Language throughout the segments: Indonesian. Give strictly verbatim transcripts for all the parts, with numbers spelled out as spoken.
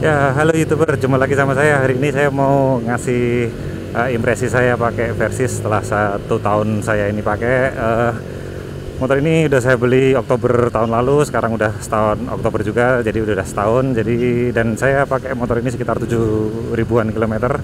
Ya, halo YouTuber, jumpa lagi sama saya. Hari ini saya mau ngasih uh, impresi saya pakai Versys setelah satu tahun saya ini pakai. Uh, motor ini udah saya beli Oktober tahun lalu, sekarang udah setahun Oktober juga, jadi udah setahun. Jadi dan saya pakai motor ini sekitar tujuh ribuan kilometer.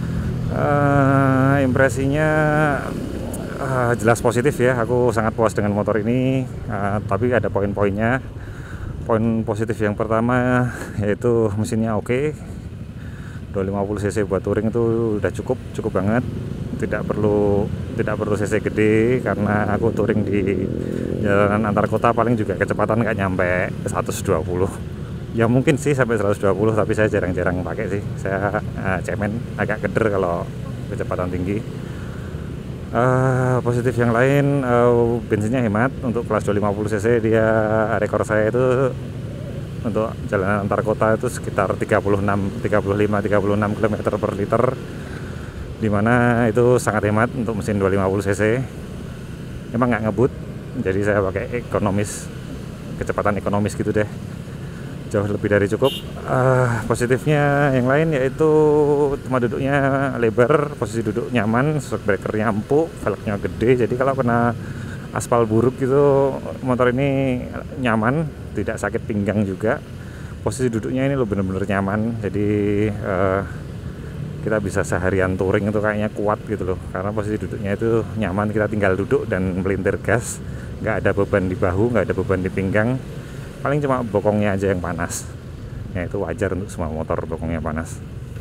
Uh, impresinya uh, jelas positif ya. Aku sangat puas dengan motor ini, uh, tapi ada poin-poinnya. Poin positif yang pertama yaitu mesinnya oke, okay. dua ratus lima puluh cc buat touring itu udah cukup cukup banget, tidak perlu tidak perlu cc gede, karena aku touring di jalanan antar kota paling juga kecepatan nggak nyampe seratus dua puluh. Ya mungkin sih sampai seratus dua puluh, tapi saya jarang-jarang pakai sih. Saya uh, cemen, agak keder kalau kecepatan tinggi. Uh, positif yang lain, uh, bensinnya hemat. Untuk kelas dua ratus lima puluh cc dia rekor saya itu untuk jalanan antar kota itu sekitar tiga puluh enam, tiga puluh lima, tiga puluh enam kilometer per liter, dimana itu sangat hemat untuk mesin dua ratus lima puluh cc. Emang nggak ngebut, jadi saya pakai ekonomis, kecepatan ekonomis gitu deh, jauh lebih dari cukup. Uh, positifnya yang lain yaitu tempat duduknya lebar, posisi duduk nyaman, shock breakernya empuk, velgnya gede, jadi kalau kena aspal buruk gitu motor ini nyaman, tidak sakit pinggang juga. Posisi duduknya ini lo bener-bener nyaman, jadi uh, kita bisa seharian touring itu kayaknya kuat gitu loh, karena posisi duduknya itu nyaman, kita tinggal duduk dan melintir gas, nggak ada beban di bahu, nggak ada beban di pinggang. Paling cuma bokongnya aja yang panas, ya itu wajar untuk semua motor bokongnya panas.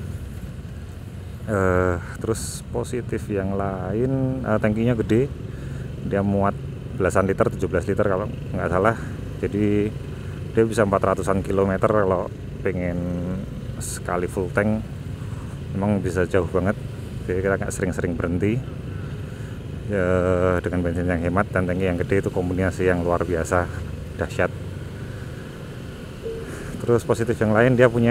Uh, terus positif yang lain, uh, tangkinya gede, dia muat belasan liter, tujuh belas liter kalau nggak salah, jadi dia bisa empat ratusan kilometer kalau pengen sekali full tank. Memang bisa jauh banget, jadi kita nggak sering-sering berhenti ya. Dengan bensin yang hemat dan tangki yang gede itu kombinasi yang luar biasa dahsyat. Terus positif yang lain, dia punya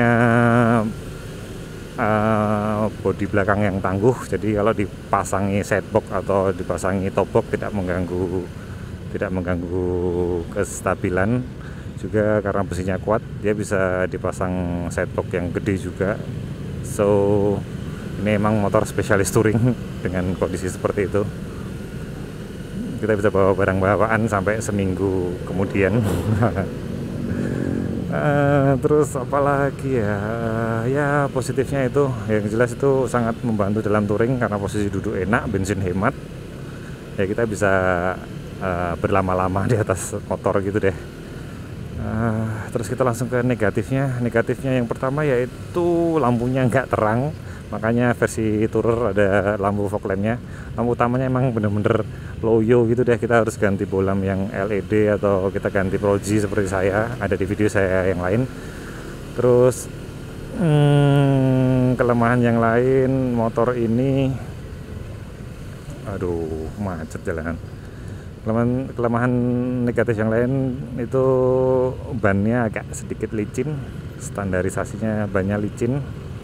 uh, bodi belakang yang tangguh, jadi kalau dipasangi setbox atau dipasangi top box tidak mengganggu tidak mengganggu kestabilan. Juga karena besinya kuat, dia bisa dipasang setbox yang gede juga. So ini emang motor spesialis touring dengan kondisi seperti itu. Kita bisa bawa barang bawaan sampai seminggu kemudian. Uh, terus apalagi ya, ya positifnya itu yang jelas itu sangat membantu dalam touring karena posisi duduk enak, bensin hemat, ya kita bisa uh, berlama-lama di atas motor gitu deh. Uh, terus kita langsung ke negatifnya. Negatifnya yang pertama yaitu lampunya nggak terang, makanya versi tourer ada lampu fog lampnya. Lampu utamanya emang bener-bener loyo gitu deh, kita harus ganti bolam yang L E D atau kita ganti Proji seperti saya, ada di video saya yang lain. Terus hmm, kelemahan yang lain motor ini, aduh macet jalanan. Kelemahan, kelemahan negatif yang lain itu bannya agak sedikit licin, standarisasinya bannya licin,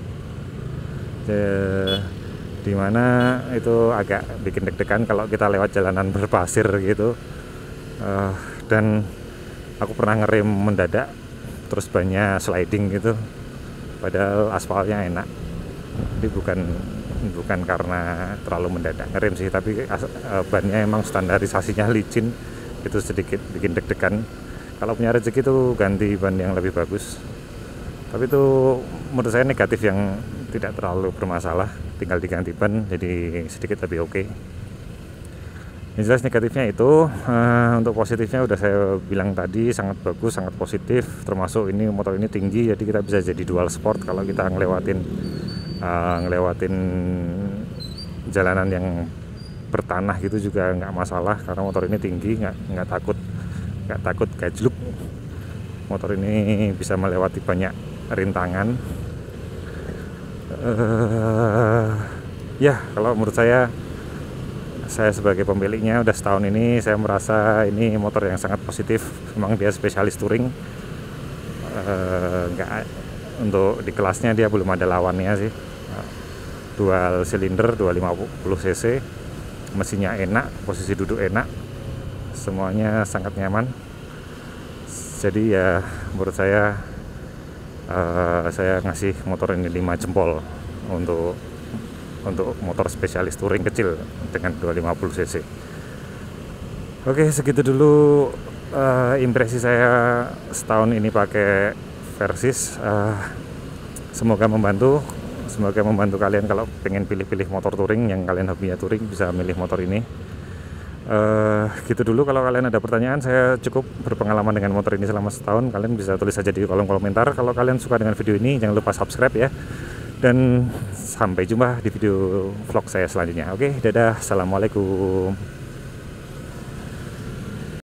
dimana itu agak bikin deg-degan kalau kita lewat jalanan berpasir gitu. Uh, dan aku pernah ngerem mendadak terus bannya sliding gitu, padahal aspalnya enak. Jadi bukan bukan karena terlalu mendadak ngerem sih, tapi uh, bannya emang standarisasinya licin, itu sedikit bikin deg-degan. Kalau punya rezeki tuh ganti ban yang lebih bagus, tapi itu menurut saya negatif yang tidak terlalu bermasalah, tinggal diganti ban jadi sedikit lebih oke. Yang jelas negatifnya itu. Uh, untuk positifnya udah saya bilang tadi, sangat bagus, sangat positif, termasuk ini motor ini tinggi, jadi kita bisa jadi dual sport kalau kita ngelewatin uh, ngelewatin jalanan yang bertanah gitu juga nggak masalah, karena motor ini tinggi, nggak nggak takut nggak takut gajluk. Motor ini bisa melewati banyak rintangan. Uh, ya kalau menurut saya saya sebagai pemiliknya udah setahun ini, saya merasa ini motor yang sangat positif. Memang dia spesialis touring, uh, nggak untuk di kelasnya dia belum ada lawannya sih. Uh, dual silinder dua ratus lima puluh cc, mesinnya enak, posisi duduk enak, semuanya sangat nyaman. Jadi ya menurut saya uh, saya ngasih motor ini lima jempol untuk untuk motor spesialis touring kecil dengan dua ratus lima puluh cc. Oke, segitu dulu uh, impresi saya setahun ini pakai Versys. Uh, semoga membantu, semoga membantu kalian kalau pengen pilih-pilih motor touring, yang kalian hobinya touring bisa milih motor ini. Uh, gitu dulu. Kalau kalian ada pertanyaan, saya cukup berpengalaman dengan motor ini selama setahun. Kalian bisa tulis saja di kolom komentar. Kalau kalian suka dengan video ini, jangan lupa subscribe ya. Dan sampai jumpa di video vlog saya selanjutnya. Oke, dadah, assalamualaikum.